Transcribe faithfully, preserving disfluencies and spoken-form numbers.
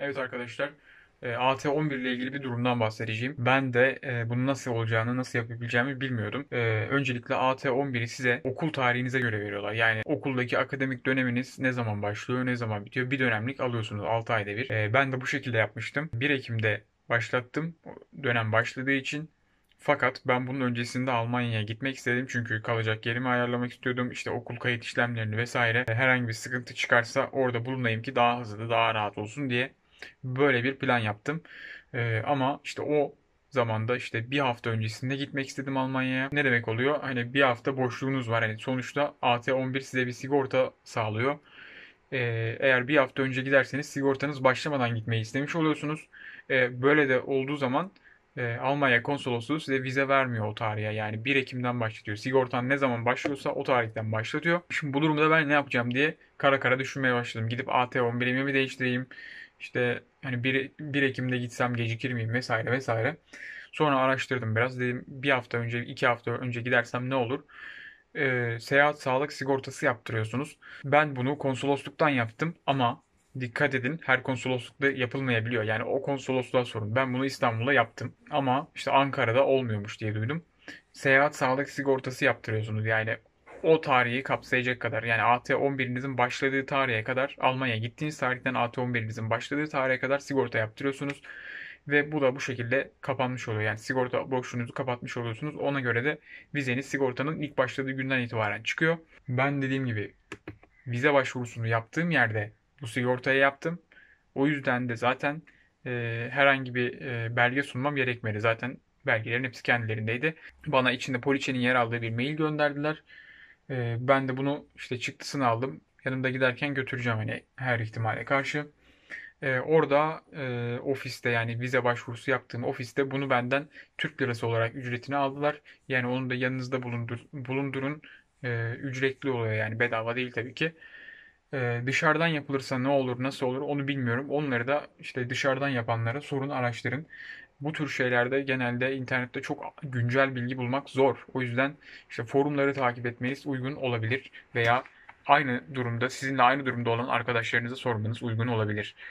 Evet arkadaşlar, e, A T on bir ile ilgili bir durumdan bahsedeceğim. Ben de e, bunun nasıl olacağını, nasıl yapabileceğimi bilmiyordum. E, Öncelikle A T on biri size okul tarihinize göre veriyorlar. Yani okuldaki akademik döneminiz ne zaman başlıyor, ne zaman bitiyor. Bir dönemlik alıyorsunuz altı ayda bir. E, Ben de bu şekilde yapmıştım. bir Ekim'de başlattım. Dönem başladığı için. Fakat ben bunun öncesinde Almanya'ya gitmek istedim çünkü kalacak yerimi ayarlamak istiyordum. İşte okul kayıt işlemlerini vesaire herhangi bir sıkıntı çıkarsa orada bulunayım ki daha hızlı, daha rahat olsun diye böyle bir plan yaptım. Ee, ama işte o zamanda işte bir hafta öncesinde gitmek istedim Almanya'ya. Ne demek oluyor? Hani bir hafta boşluğunuz var. Hani sonuçta A T on bir size bir sigorta sağlıyor. Ee, eğer bir hafta önce giderseniz sigortanız başlamadan gitmeyi istemiş oluyorsunuz. Ee, böyle de olduğu zaman e, Almanya konsolosluğu size vize vermiyor o tarihe. Yani bir Ekim'den başlatıyor. Sigortan ne zaman başlıyorsa o tarihten başlatıyor. Şimdi bu durumda ben ne yapacağım diye kara kara düşünmeye başladım. Gidip A T on birimi mi değiştireyim? İşte hani bir, bir Ekim'de gitsem gecikir miyim vesaire vesaire. Sonra araştırdım biraz. Dedim bir hafta önce, iki hafta önce gidersem ne olur? Ee, seyahat sağlık sigortası yaptırıyorsunuz. Ben bunu konsolosluktan yaptım ama dikkat edin, her konsoloslukta yapılmayabiliyor. Yani o konsolosluğa sorun. Ben bunu İstanbul'da yaptım ama işte Ankara'da olmuyormuş diye duydum. Seyahat sağlık sigortası yaptırıyorsunuz. Yani o tarihi kapsayacak kadar, yani A T on birinizin başladığı tarihe kadar, Almanya'ya gittiğiniz tarihten A T on birinizin başladığı tarihe kadar sigorta yaptırıyorsunuz. Ve bu da bu şekilde kapanmış oluyor. Yani sigorta boşluğunuzu kapatmış oluyorsunuz. Ona göre de vizeniz sigortanın ilk başladığı günden itibaren çıkıyor. Ben dediğim gibi vize başvurusunu yaptığım yerde bu sigortayı yaptım. O yüzden de zaten e, herhangi bir e, belge sunmam gerekmedi. Zaten belgelerin hepsi kendilerindeydi. Bana içinde poliçenin yer aldığı bir mail gönderdiler. E, ben de bunu işte çıktısını aldım. Yanımda giderken götüreceğim hani her ihtimale karşı. Ee, orada e, ofiste, yani vize başvurusu yaptığım ofiste bunu benden Türk lirası olarak ücretini aldılar. Yani onu da yanınızda bulundur, bulundurun. Ee, ücretli oluyor, yani bedava değil tabii ki. Ee, dışarıdan yapılırsa ne olur, nasıl olur onu bilmiyorum. Onları da işte dışarıdan yapanlara sorun, araştırın. Bu tür şeylerde genelde internette çok güncel bilgi bulmak zor. O yüzden işte forumları takip etmeniz uygun olabilir veya aynı durumda, sizinle aynı durumda olan arkadaşlarınıza sormanız uygun olabilir.